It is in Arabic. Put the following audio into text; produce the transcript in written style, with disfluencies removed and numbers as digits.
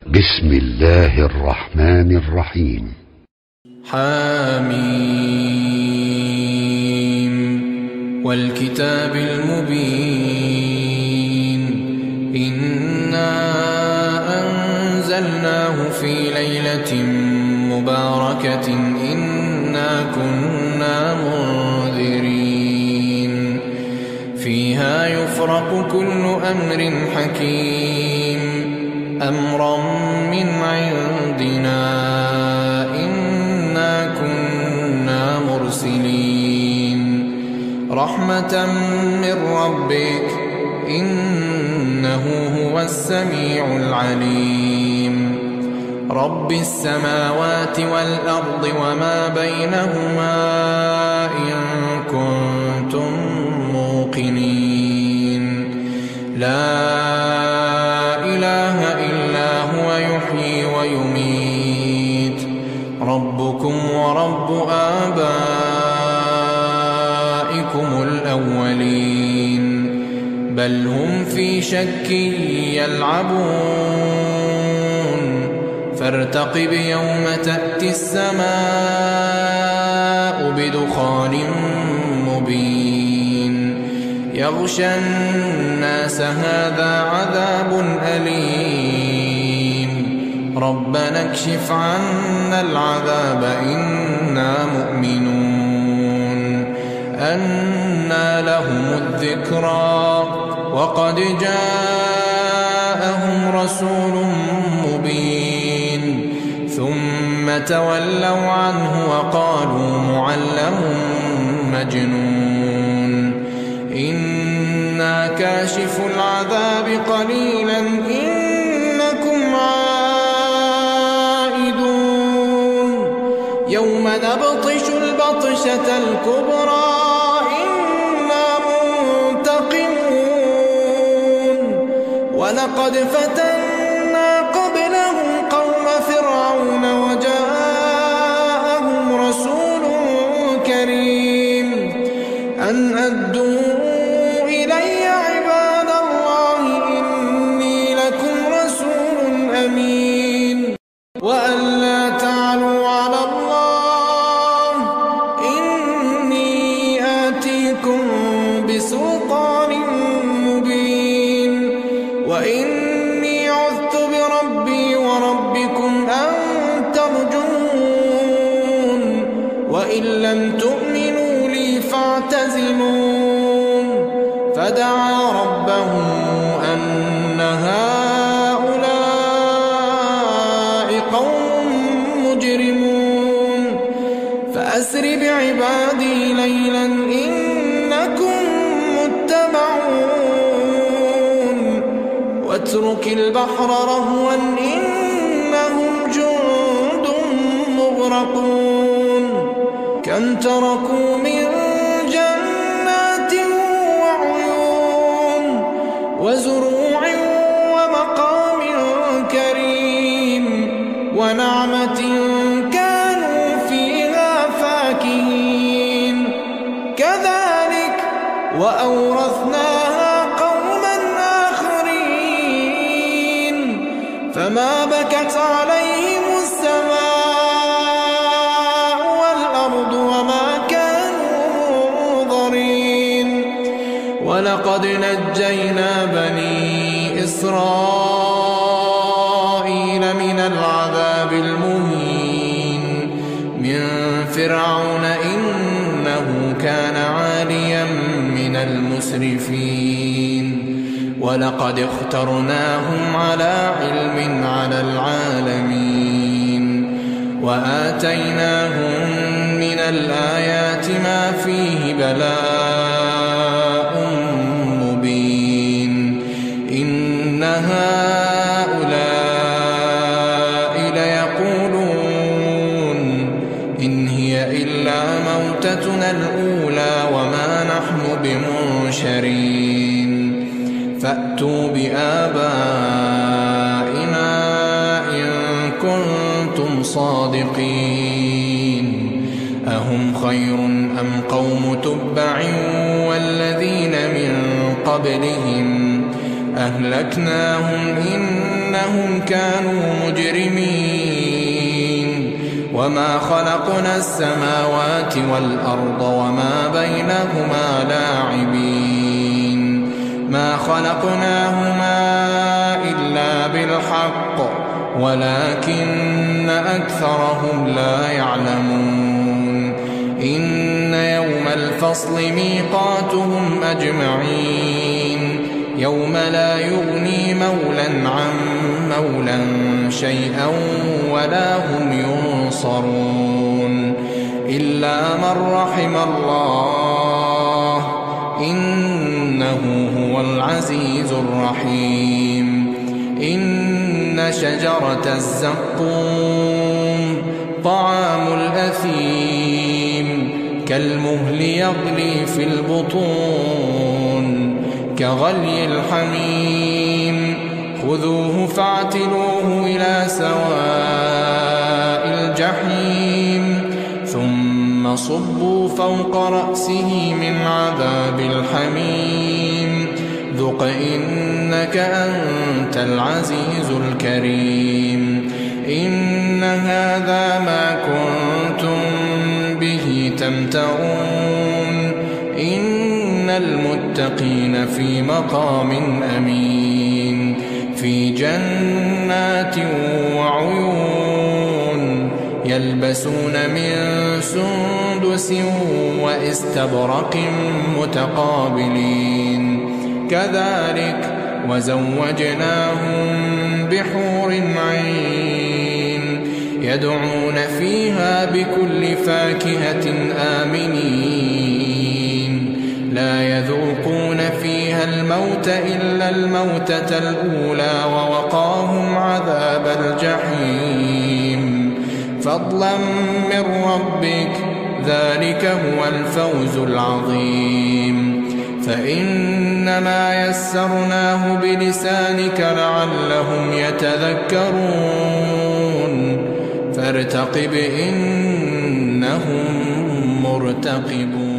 بسم الله الرحمن الرحيم. حميم والكتاب المبين إنا أنزلناه في ليلة مباركة إنا كنا منذرين فيها يفرق كل أمر حكيم أمرا من عندنا إنا كنا مرسلين رحمة من ربك إنه هو السميع العليم رب السماوات والأرض وما بينهما إن كنتم موقنين لا إله إلا هو يحيي ويميت ربكم ورب آبائكم الأولين بل هم في شك يلعبون فارتقب يوم تأتي السماء بدخان مبين يغشى الناس هذا عذاب أليم ربنا اكشف عنا العذاب إنا مؤمنون أنى لهم الذكرى وقد جاءهم رسول مبين ثم تولوا عنه وقالوا معلم مجنون إنا كاشف العذاب قليلا إنكم عائدون يوم نبطش البطشة الكبرى إنا منتقمون ولقد فتنا قبلهم قوم فرعون وجاءهم رسول كريم أن أدوا إلي عباد الله إني لكم رسول أمين وأن لا تعلوا على الله إني آتيكم بسلطان مبين وإني عذت بربي وربكم أن ترجمون وإن لم تؤمنوا لي فاعتزلون فدعا ربه أن هؤلاء قوم مجرمون فأسر بعبادي ليلا إنكم متبعون واترك البحر رهوا إنهم جند مغرقون كم تركوا من جنات وعيون وزروع ومقام كريم ونعمة كانوا فيها فاكهين كذلك وأورثناها قوما آخرين فما بكت عليهم السماء والأرض وما كانوا منظرين ولقد نجينا بني إسرائيل من العذاب المهين من فرعون إنه كان عاليا من المسرفين ولقد اخترناهم على علم على العالمين وآتيناهم من الآيات ما فيه بلاء مبين إن هؤلاء ليقولون إن هي إلا موتتنا الأولى وما نحن بمنشرين فأتوا بآبائنا إن كنتم صادقين أهم خير أم قوم تبع والذين من قبلهم أهلكناهم إنهم كانوا مجرمين وما خلقنا السماوات والأرض وما بينهما لاعبين ما خلقناهما إلا بالحق ولكن أكثرهم لا يعلمون إن يوم الفصل ميقاتهم أجمعين يوم لا يغني مولا عن مولا شيئا ولا هم ينصرون إلا من رحم الله إنه هو العزيز الرحيم إن شجرة الزقوم طعام الأثيم كالمهل يغلي في البطون كغلي الحميم خذوه فاعتلوه إلى سواء الجحيم ثم صبوا فوق رأسه من عذاب الحميم ذق إنك أنت العزيز الكريم إن هذا ما كنتم به تمترون إن المتقين في مقام أمين في جنات وعيون يلبسون من سندس واستبرق متقابلين كذلك وزوجناهم بحور عين يدعون فيها بكل فاكهة آمنين لا يذوقون فيها الموت إلا الموتة الأولى ووقاهم عذاب الجحيم فضلا من ربك ذلك هو الفوز العظيم فإنما يسرناه بلسانك لعلهم يتذكرون فارتقب إنهم مرتقبون